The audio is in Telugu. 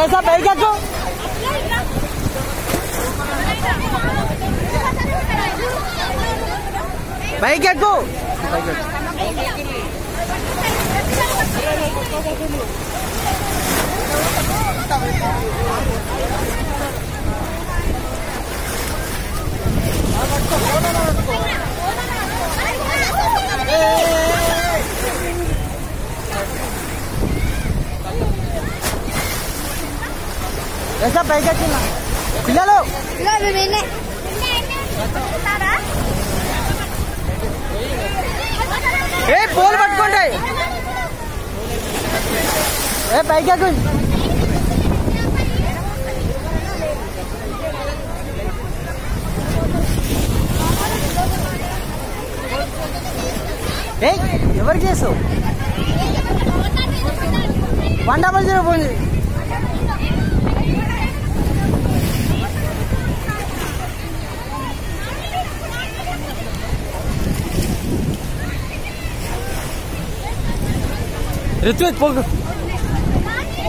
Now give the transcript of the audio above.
ऐसा बैठ तू भाई क्या को ऐसा पैसा चिल्ला पिल्లలో ఏ పోల్ పట్టుకోండి ఏ పైకి ఎక్కుండి ఏ ఎవరు చేసావు 100 పోయింది ऋत्विक